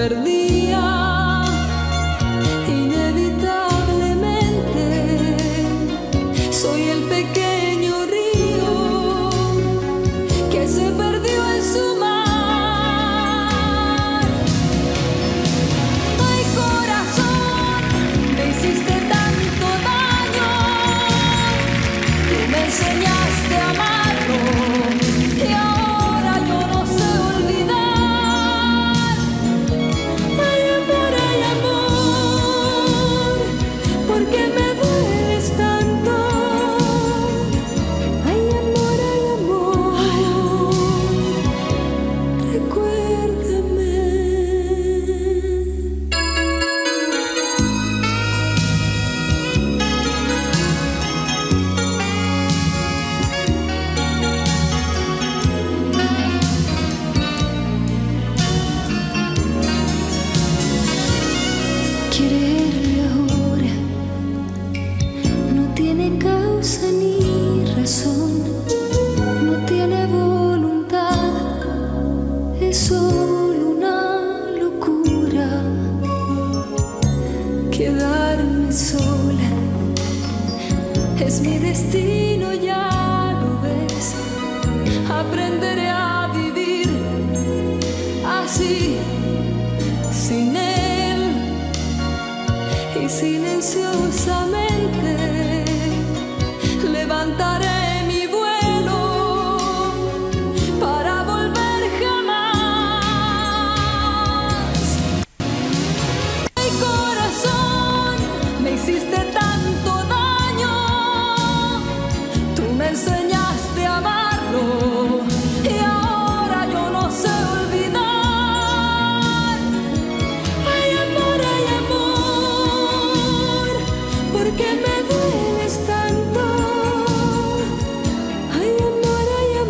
perdía inevitablemente. Soy el pequeño río que se perdió en su mar. Ay, corazón, me hiciste tanto daño. Tú me enseñaste a amarlo y ahora yo no sé olvidar. Ay, amor, ¿por qué me dueles tanto? Ay, amor, recuérdame. Quererle ahora no tiene causa ni razón, no tiene voluntad, es solo una locura. Quedarme sola es mi destino, ya lo ves. Aprenderé a vivir así, sin él, y silenciosamente levantaré mi vuelo para volver jamás. Ay, corazón, me hiciste tanto daño. Tú me enseñaste a amarlo y ahora yo no sé olvidar. Ay, amor, ¿por qué me dueles tanto? Ay, amor,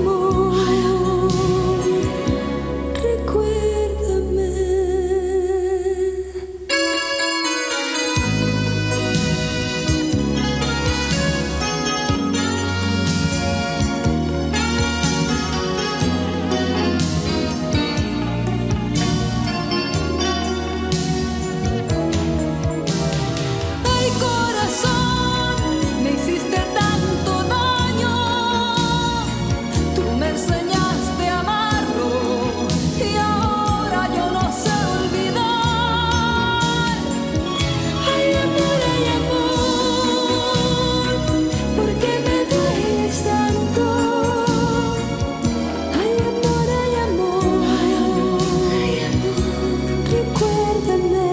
recuérdame. Ay, corazón, me hiciste tanto daño. Tú me enseñaste a amarlo y ahora yo no sé olvidar. Ay, amor, ¿por qué me dueles tanto? Ay, amor, recuérdame.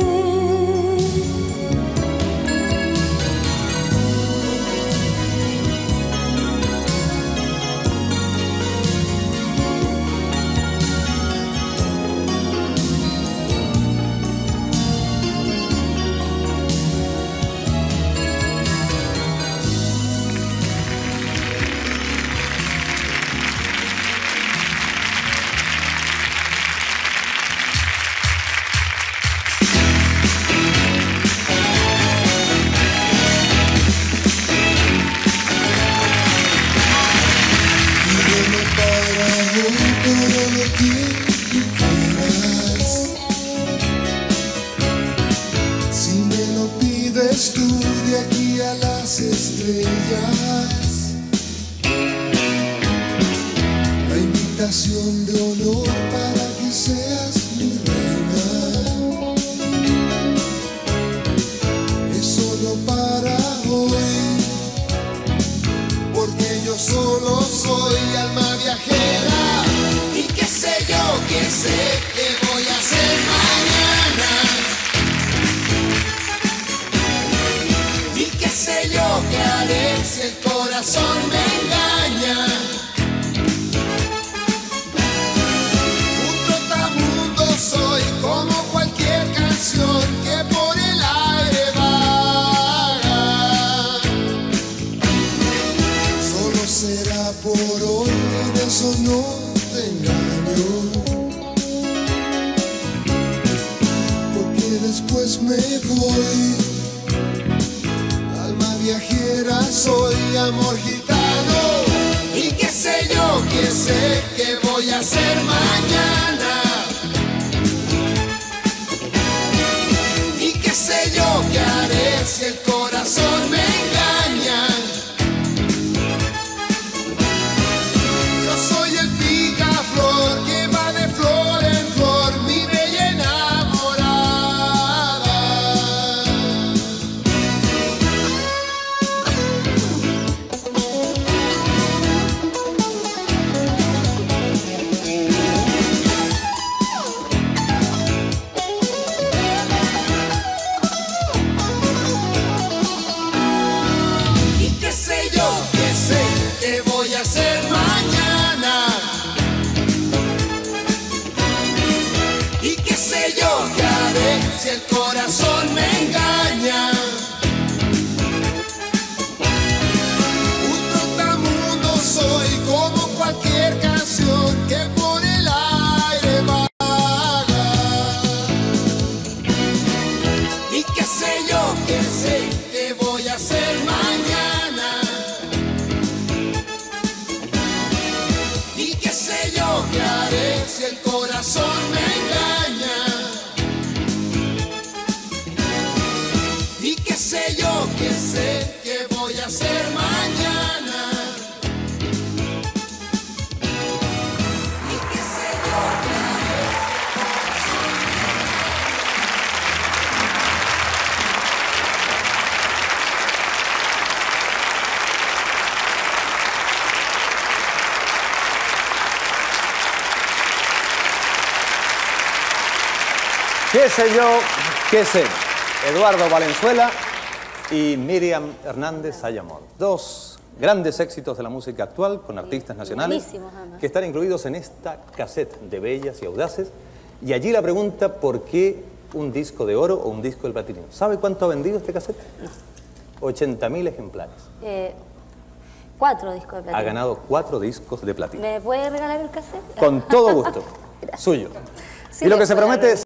Si me lo pides tú de aquí a las estrellas, la invitación de honor para que seas mi reina es solo para hoy, porque yo solo soy alma viajera. Y qué sé yo, qué sé qué voy a hacer mañana. Y qué sé yo qué haré si el corazón me engaña. Un trotamundo soy, como cualquier canción que por el aire vaga. Solo será por hoy, de eso no te engaño, porque después me voy. Alma viajera soy, amor gitano. Y qué sé yo, qué sé qué voy a hacer mañana. si el corazón me engaña. Yo soy el picaflor que va de flor en flor, mi bella enamorada. Y qué sé yo, qué sé, qué voy a hacer mañana. Y qué sé yo, qué haré si el corazón me engaña. Un trotamundo soy como cualquier canción que por el aire vaga. Y qué sé yo, qué sé, qué voy a hacer mañana. Y qué sé yo, qué haré si el corazón me engaña. Y qué sé yo, qué sé, qué voy a hacer mañana. Y qué sé yo, qué haré. ¿Qué sé yo? ¿Qué sé? Eduardo Valenzuela y Miriam Hernández Ayamón. Dos grandes éxitos de la música actual con artistas nacionales buenísimos, además. que están incluidos en esta cassette de Bellas y Audaces. Y allí la pregunta, ¿por qué un disco de oro o un disco de platino? ¿Sabe cuánto ha vendido este cassette? 80.000 ejemplares. 4 discos de platino. Ha ganado 4 discos de platino. ¿Me puede regalar el cassette? Con todo gusto. Suyo. Sí, Y lo le que se puedo promete es